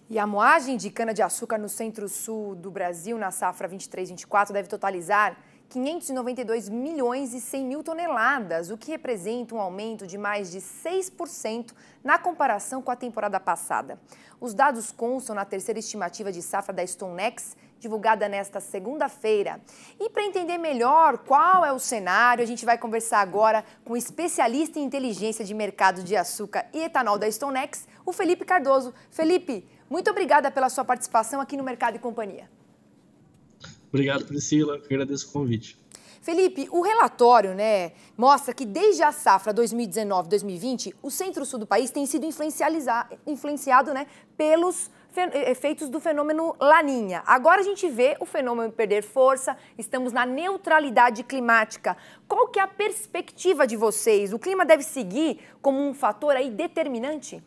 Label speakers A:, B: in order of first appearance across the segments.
A: E a moagem de cana-de-açúcar no centro-sul do Brasil, na safra 23-24, deve totalizar 592 milhões e 100 mil toneladas, o que representa um aumento de mais de 6% na comparação com a temporada passada. Os dados constam na terceira estimativa de safra da Stonex, divulgada nesta segunda-feira. E para entender melhor qual é o cenário, a gente vai conversar agora com o especialista em inteligência de mercado de açúcar e etanol da Stonex, o Felipe Cardoso. Felipe, muito obrigada pela sua participação aqui no Mercado e Companhia.
B: Obrigado, Priscila. Eu agradeço o convite.
A: Felipe, o relatório, mostra que desde a safra 2019-2020, o centro-sul do país tem sido influenciado, pelos efeitos do fenômeno Laninha. Agora a gente vê o fenômeno perder força, estamos na neutralidade climática. Qual que é a perspectiva de vocês? O clima deve seguir como um fator aí determinante?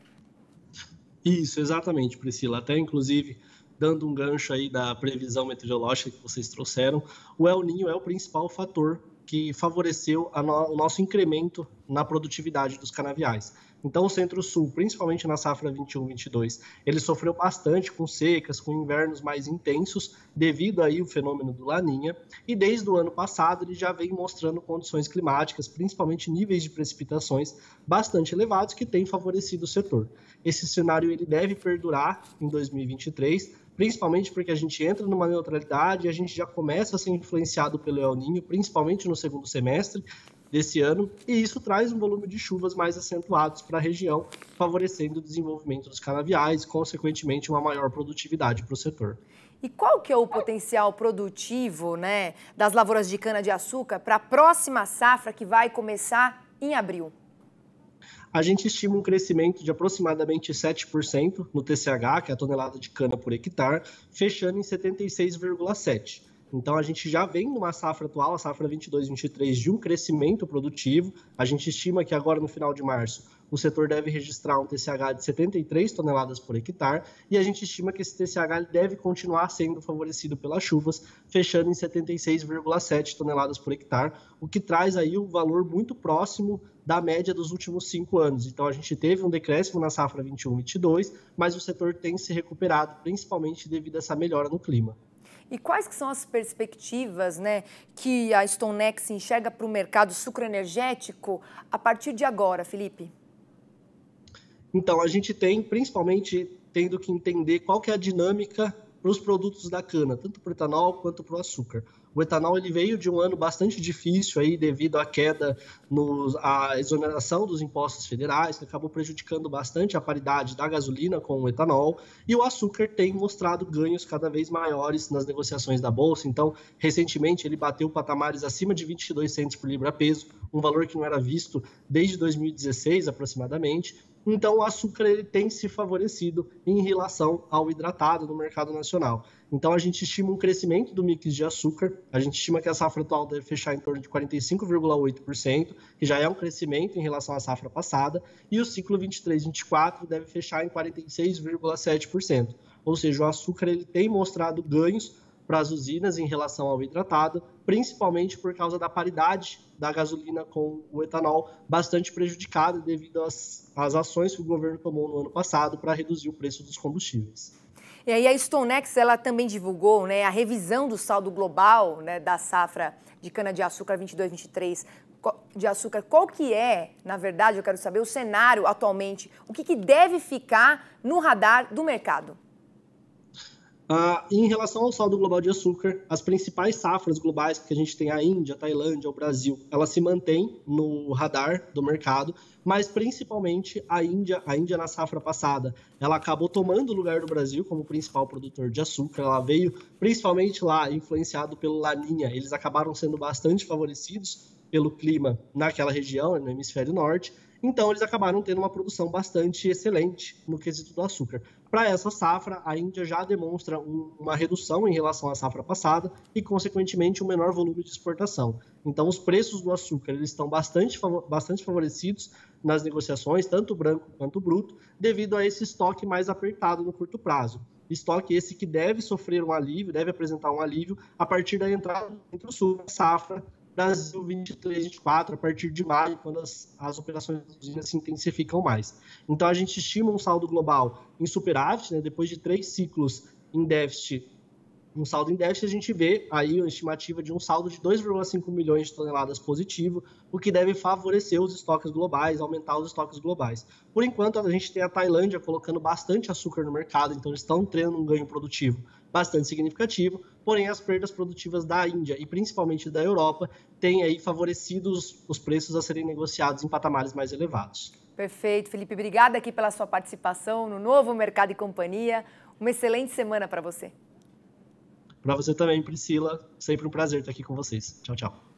B: Isso, exatamente, Priscila. Até, inclusive, dando um gancho aí da previsão meteorológica que vocês trouxeram, o El Niño é o principal fator que favoreceu o nosso incremento na produtividade dos canaviais. Então, o Centro-Sul, principalmente na safra 21-22, ele sofreu bastante com secas, com invernos mais intensos, devido aí ao fenômeno do Laninha, e desde o ano passado ele já vem mostrando condições climáticas, principalmente níveis de precipitações bastante elevados, que têm favorecido o setor. Esse cenário ele deve perdurar em 2023, principalmente porque a gente entra numa neutralidade e a gente já começa a ser influenciado pelo El Niño, principalmente no segundo semestre desse ano, e isso traz um volume de chuvas mais acentuados para a região, favorecendo o desenvolvimento dos canaviais e, consequentemente, uma maior produtividade para o setor.
A: E qual que é o potencial produtivo, das lavouras de cana-de-açúcar para a próxima safra que vai começar em abril?
B: A gente estima um crescimento de aproximadamente 7% no TCH, que é a tonelada de cana por hectare, fechando em 76,7%. Então, a gente já vem numa safra atual, a safra 22-23, de um crescimento produtivo. A gente estima que agora, no final de março, o setor deve registrar um TCH de 73 toneladas por hectare e a gente estima que esse TCH deve continuar sendo favorecido pelas chuvas, fechando em 76,7 toneladas por hectare, o que traz aí um valor muito próximo da média dos últimos 5 anos. Então, a gente teve um decréscimo na safra 21-22, mas o setor tem se recuperado, principalmente devido a essa melhora no clima.
A: E quais que são as perspectivas que a Stonex enxerga para o mercado sucroenergético a partir de agora, Felipe?
B: Então, a gente tem, principalmente, tendo que entender qual que é a dinâmica para os produtos da cana, tanto para o etanol quanto para o açúcar. O etanol ele veio de um ano bastante difícil aí, devido à queda, à exoneração dos impostos federais, que acabou prejudicando bastante a paridade da gasolina com o etanol, e o açúcar tem mostrado ganhos cada vez maiores nas negociações da Bolsa. Então, recentemente, ele bateu patamares acima de 22 centos por libra-peso, um valor que não era visto desde 2016, aproximadamente. Então, o açúcar ele tem se favorecido em relação ao hidratado no mercado nacional. Então, a gente estima um crescimento do mix de açúcar. A gente estima que a safra atual deve fechar em torno de 45,8%, que já é um crescimento em relação à safra passada, e o ciclo 23-24 deve fechar em 46,7%. Ou seja, o açúcar ele tem mostrado ganhos para as usinas em relação ao hidratado, principalmente por causa da paridade da gasolina com o etanol, bastante prejudicada devido às ações que o governo tomou no ano passado para reduzir o preço dos combustíveis.
A: E aí a Stonex ela também divulgou a revisão do saldo global da safra de cana-de-açúcar 22-23 de açúcar. Qual que é, na verdade, eu quero saber, o cenário atualmente, o que deve ficar no radar do mercado?
B: Em relação ao saldo global de açúcar, as principais safras globais que a gente tem, a Índia, a Tailândia, o Brasil, elas se mantêm no radar do mercado, mas principalmente a Índia na safra passada, ela acabou tomando o lugar do Brasil como principal produtor de açúcar. Ela veio principalmente lá influenciado pelo Laninha, eles acabaram sendo bastante favorecidos pelo clima naquela região, no hemisfério norte. Então, eles acabaram tendo uma produção bastante excelente no quesito do açúcar. Para essa safra, a Índia já demonstra uma redução em relação à safra passada e, consequentemente, um menor volume de exportação. Então, os preços do açúcar eles estão bastante favorecidos nas negociações, tanto o branco quanto o bruto, devido a esse estoque mais apertado no curto prazo. Estoque esse que deve sofrer um alívio, deve apresentar um alívio a partir da entrada do sul da safra Brasil 23, 24, a partir de maio, quando as operações da usina se intensificam mais. Então, a gente estima um saldo global em superávit, né, depois de 3 ciclos em déficit. Um saldo em déficit, a gente vê aí uma estimativa de um saldo de 2,5 milhões de toneladas positivo, o que deve favorecer os estoques globais, aumentar os estoques globais. Por enquanto, a gente tem a Tailândia colocando bastante açúcar no mercado, então eles estão tendo um ganho produtivo bastante significativo, porém as perdas produtivas da Índia e principalmente da Europa têm aí favorecido os preços a serem negociados em patamares mais elevados.
A: Perfeito, Felipe. Obrigada aqui pela sua participação no Novo Mercado e Companhia. Uma excelente semana para você.
B: Para você também, Priscila. Sempre um prazer estar aqui com vocês. Tchau, tchau.